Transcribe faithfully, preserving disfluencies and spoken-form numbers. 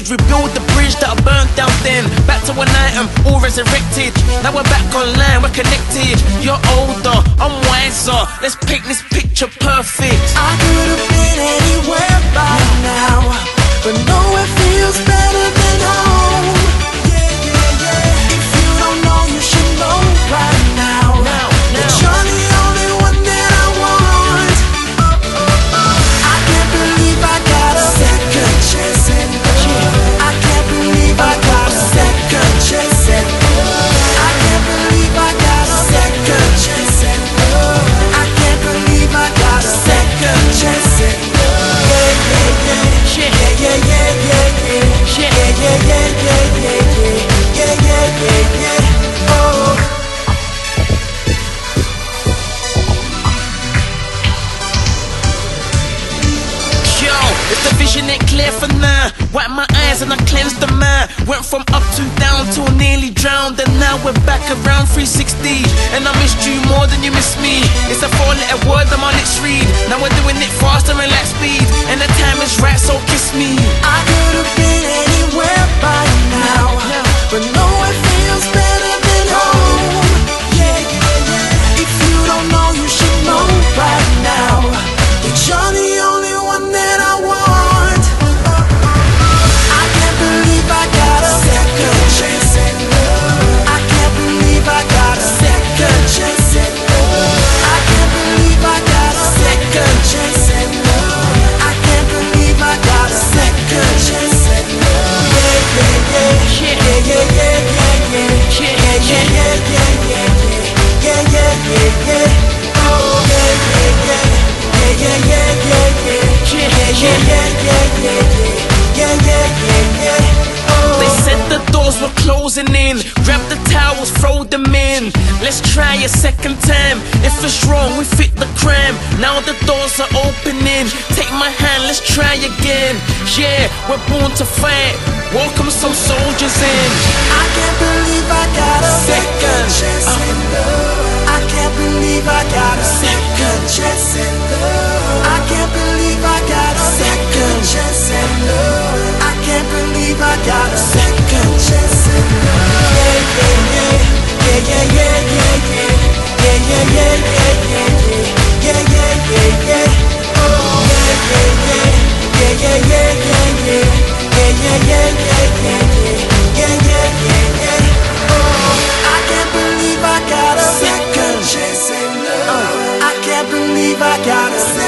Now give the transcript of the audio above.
did rebuild the bridge that I burned down then. Back to one item, all resurrected. Now we're back online, we're connected. You're older, I'm wiser. Let's paint this picture perfect. I could have been anywhere by now, but nowhere feels better than home. Yeah, yeah, yeah. If you don't know, you should know right now. Now, That now. you're the only one that I want. I can't believe I got a second chance at love. I can't believe I got a second chance at love. I can't believe I got a second chance at love. I can't believe I got a second chance at love. Yeah, yeah, yeah. Shit. Yeah, yeah, yeah, yeah, yeah. Shit. Yeah, yeah, yeah, yeah, yeah, yeah. Yeah, yeah, yeah, yeah. Oh. Yo, if the vision ain't clear for now, wipe my eyes and I cleanse the mind. Went from up to down till nearly drowned, and now we're back around three sixty. And I missed you more than you missed me. It's a four-letter word, I'm on its read. Now we're doing it faster and like speed, and the time is right, so kiss me. I could have been anywhere by now, but nowhere feels better than home. Yeah, yeah, yeah. If you don't know, you should know right now that you're the only one that I want. I can't believe I got a second chance at love. I can't believe I got a second chance at love. I can't believe I got a second chance at love. I can't believe I got a second chance at love. Yeah, yeah, yeah. Shit. Yeah, yeah, yeah, yeah, yeah. Shit. Yeah, yeah, yeah, yeah, yeah, yeah. Yeah, yeah, yeah, yeah. Oh, yeah, yeah, yeah. Yeah, yeah, yeah, yeah, yeah. Shit. Yeah, yeah, yeah, yeah, yeah, yeah. Yeah, yeah, yeah, yeah. Oh. They said the doors were closing in. Grab the towels, throw them in. Let's try a second time. If it's wrong, we fit the crime. Now the doors are opening. Take my hand, let's try again. Yeah, we're born to fight. Welcome some soldiers in. I can't believe I got a second chance at love. I can't believe I got a second chance at love. I can't believe I got a second chance at love. I can't believe I got a second chance at love. Yeah, yeah, yeah. Yeah, yeah, yeah, yeah, yeah. Yeah, yeah, yeah, yeah, yeah, yeah. Yeah, yeah, yeah, yeah. Oh, yeah, yeah, yeah. Yeah, yeah, yeah, yeah, yeah. Yeah, yeah, yeah, yeah, yeah, yeah. Yeah, yeah, yeah, yeah. Oh, I can't believe I got a second chance at love. I can't believe I got a second